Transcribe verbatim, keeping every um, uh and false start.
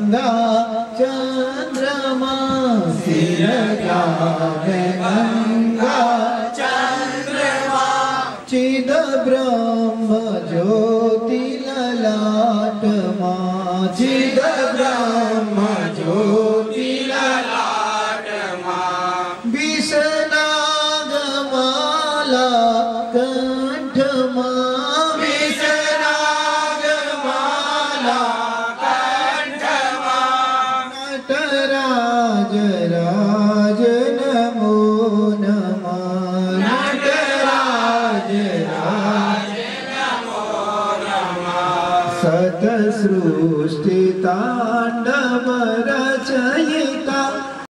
गंगा चंद्रमा सिर गावे गंगा चंद्रमा चिद ब्रह्म ज्योति ललाट मां चिद ब्रह्म ज्योति ललाट मां विषनागमाला कंठ मां विषनागमाला कंठ मां नटराज राज नमो नमः नटराज राज नमो नमः सत सृष्टि तांडव रचये